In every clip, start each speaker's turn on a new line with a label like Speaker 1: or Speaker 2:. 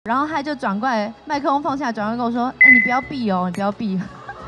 Speaker 1: 然后他就转过来，麦克风放下，转过来跟我说：“哎，你不要避哦，你不要避。”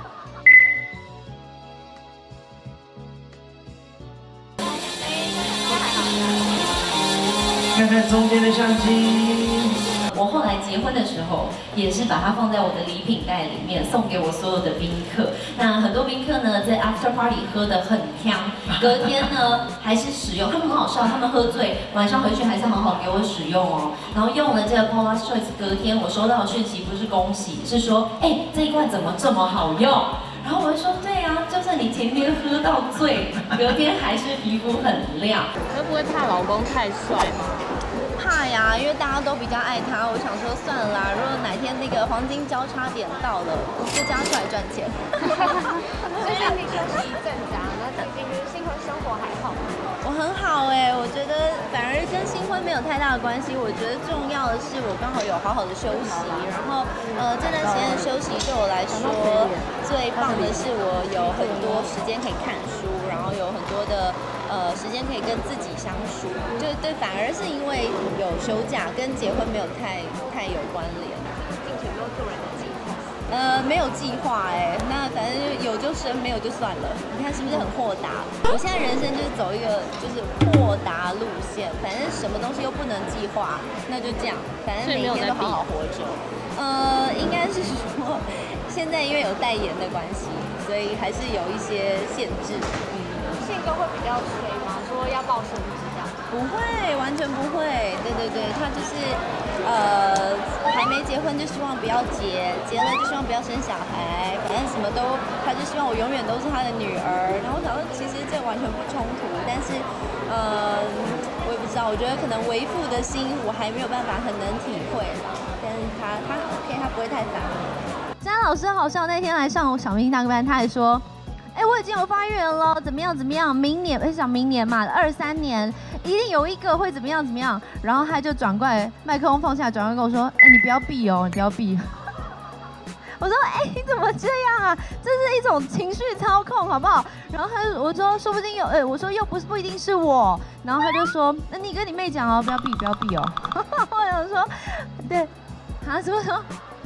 Speaker 2: 看看中间的相机。
Speaker 3: 我后来结婚的时候，也是把它放在我的礼品袋里面，送给我所有的宾客。那很多宾客呢，在 after party 喝得很香，隔天呢还是使用，他们很好笑，他们喝醉，晚上回去还是好好给我使用哦。然后用了这个 Paula's Choice， 隔天我收到的讯息不是恭喜，是说，哎，这一罐怎么这么好用？然后我就说，对啊，就算你前天喝到醉，隔天还是皮肤很亮。
Speaker 4: 会不会怕老公太帅吗？
Speaker 1: 怕呀，因为大家都比较爱他。我想说算了啦，如果哪天那个黄金交叉点到了，就叫他出来赚钱。
Speaker 4: 所以让你休息一阵子啊，那最近就是新婚生活还好吗？
Speaker 1: 我很好哎，我觉得反而跟新婚没有太大的关系。我觉得重要的是我刚好有好好的休息，然后这段时间的休息对我来说最棒的是我有很多时间可以看书，然后有很多的时间可以跟自己相处。对，反而是因为有休假，跟结婚没有太有关联。
Speaker 4: 并且没有做人的计划。
Speaker 1: 没有计划哎，那反正有就生，没有就算了。你看是不是很豁达？我现在人生就是走一个就是豁达路线，反正什么东西又不能计划，那就这样，反正每一天都好好活着。应该是说现在因为有代言的关系，所以还是有一些限制。
Speaker 4: 宪哥会比较催吗？说要抱孙子这样？
Speaker 1: 不会，完全不会。对，他就是还没结婚就希望不要结，结了就希望不要生小孩，反正什么都，他就希望我永远都是他的女儿。然后我想说，其实这完全不冲突，但是我也不知道，我觉得可能为父的心我还没有办法很能体会啦。但是他 OK， 他不会太烦我。詹老师好像那天来上小明星大哥班，他还说。哎，我已经有发愿了，怎么样？明年，想明年嘛，23年一定有一个会怎么样。然后他就转过来，麦克风放下，转过来跟我说：“哎，你不要避哦，你不要避。”我说：“哎，你怎么这样啊？这是一种情绪操控，好不好？”然后我说：“说不定有，我说又不一定是我。”然后他就说：“那你跟你妹讲哦，不要避哦。”我想说，对，啊，怎么说？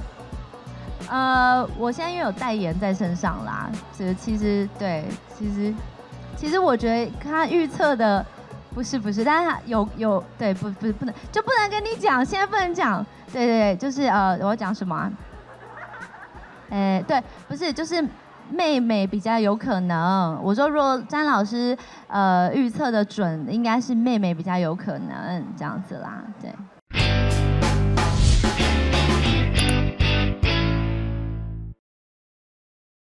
Speaker 1: 我现在因为有代言在身上啦，所以其实我觉得他预测的不是，但是他有对不能跟你讲，现在不能讲，对，就是我要讲什么啊？对，不是就是妹妹比较有可能。我说如果詹老师预测的准，应该是妹妹比较有可能这样子啦，对。